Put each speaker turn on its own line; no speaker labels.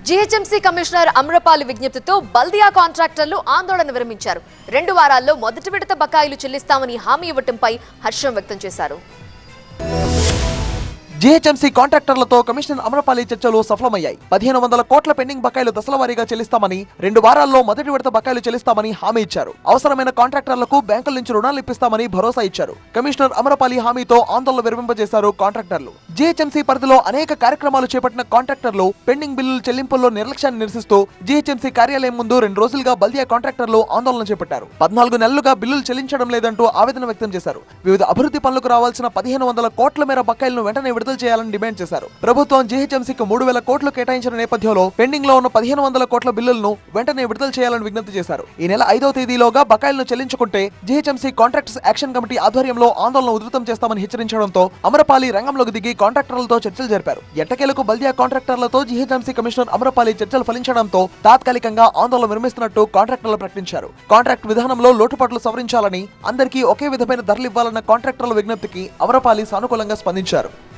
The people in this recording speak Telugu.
జీహెచ్ఎంసీ కమిషనర్ అమ్రపాలి విజ్ఞప్తితో బల్దియా కాంట్రాక్టర్లు ఆందోళన విరమించారు. 2 వారాల్లో మొదటి విడత బకాయిలు చెల్లిస్తామని హామీ ఇవ్వటంపై హర్షం వ్యక్తం చేశారు.
జీహెచ్ఎంసీ కాంట్రాక్టర్లతో కమిషనర్ అమ్రపాలి చర్చలు సఫలమయ్యాయి. 1500 కోట్ల పెండింగ్ బకాయిలు దశలవారీగా చెల్లిస్తామని, 2 వారాల్లో మొదటి విడత బకాయిలు చెల్లిస్తామని హామీ ఇచ్చారు. అవసరమైన కాంట్రాక్టర్లకు బ్యాంకుల నుంచి రుణాలు ఇప్పిస్తామని భరోసా ఇచ్చారు. కమిషనర్ అమ్రపాలి హామీతో ఆందోళన విరమింపజేశారు కాంట్రాక్టర్లు. జీహెచ్ఎంసీ పరిధిలో అనేక కార్యక్రమాలు చేపట్టిన కాంట్రాక్టర్లు పెండింగ్ బిల్లుల చెల్లింపుల్లో నిర్లక్ష్యాన్ని నిరసిస్తూ జీహెచ్ఎంసీ కార్యాలయం ముందు 2 రోజులుగా బల్దియా కాంట్రాక్టర్లు ఆందోళన చేపట్టారు. 14 నెలలుగా బిల్లులు చెల్లించడం లేదంటూ ఆవేదన వ్యక్తం చేశారు. వివిధ అభివృద్ధి పనులకు రావాల్సిన 1500 కోట్ల మేర బకాయిలను వెంటనే విడుదల చేయాలని డిమాండ్ చేశారు. ప్రభుత్వం జీహెచ్ఎంసీకి 3000 కోట్లు కేటాయించిన నేపథ్యంలో పెండింగ్ లో ఉన్న 1500 కోట్ల బిల్లులను వెంటనే విడుదల చేయాలని విజ్ఞప్తి చేశారు. ఈ నెల 5వ తేదీలోగా బకాయిలను చెల్లించుకుంటే జీహెచ్ఎంసీ కాంట్రాక్టర్స్ యాక్షన్ కమిటీ ఆధ్వర్యంలో ఆందోళన ఉధృతం చేస్తామని హెచ్చరించడంతో అమ్రపాలి రంగంలోకి దిగి కాంట్రాక్టర్లతో చర్చలు జరిపారు. ఎట్టకేలకు బల్దియా కాంట్రాక్టర్లతో జీహెచ్ఎంసీ కమిషనర్ అమ్రపాలి చర్చలు ఫలించడంతో తాత్కాలికంగా ఆందోళన విరమిస్తున్నట్టు కాంట్రాక్టర్లు ప్రకటించారు. కాంట్రాక్ట్ విధానంలో లోటుపాట్లు సవరించాలని, అందరికీ ఒకే విధమైన ధరలు ఇవ్వాలన్న కాంట్రాక్టర్ల విజ్ఞప్తికి అమ్రపాలి సానుకూలంగా స్పందించారు.